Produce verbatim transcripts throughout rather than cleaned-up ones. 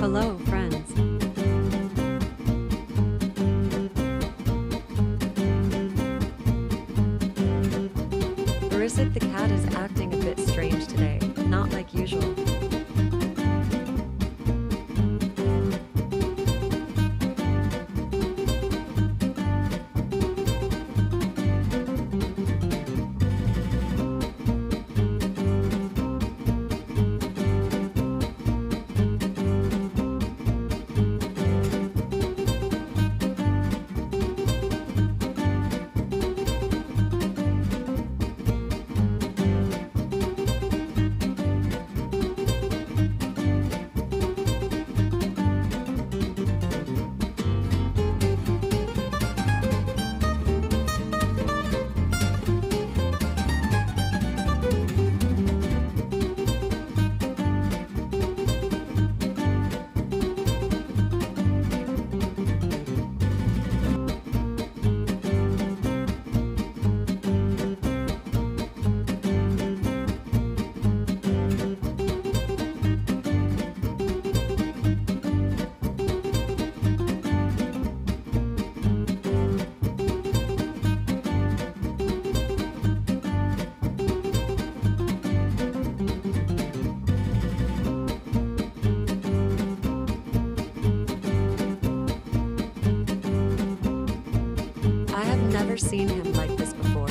Hello, friends. Barisik the cat is acting a bit strange today, not like usual. Never seen him like this before.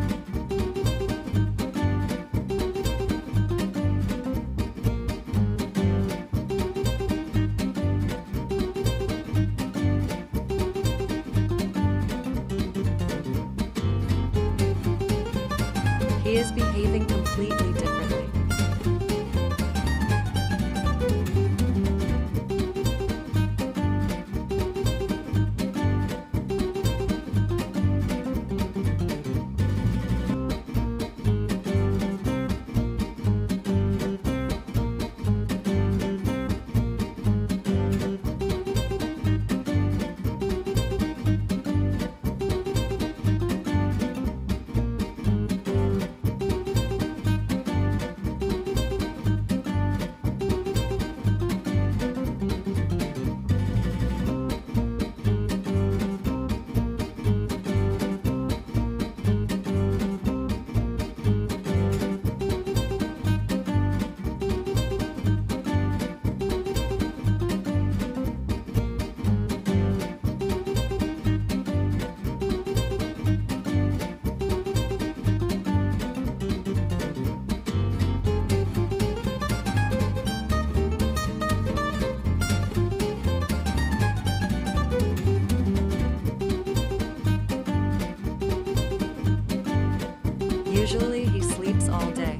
He is behaving completely differently. Usually he sleeps all day.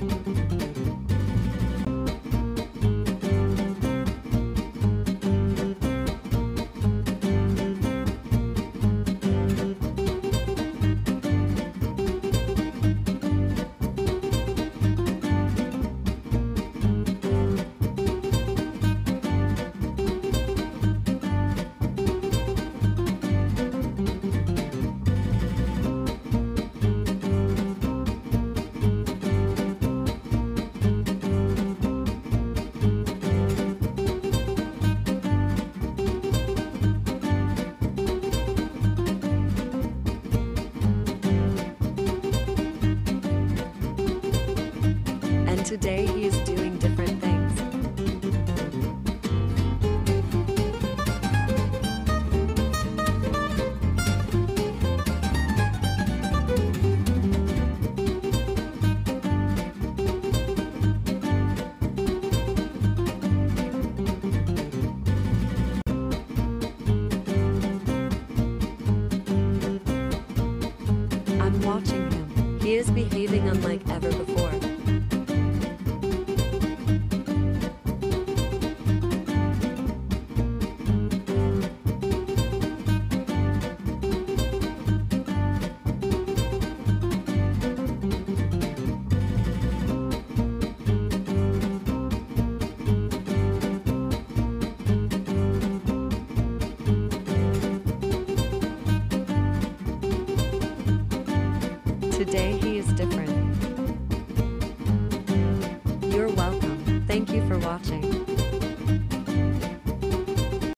Today he is doing different things. I'm watching him. He is behaving unlike ever before. Today he is different. You're welcome. Thank you for watching.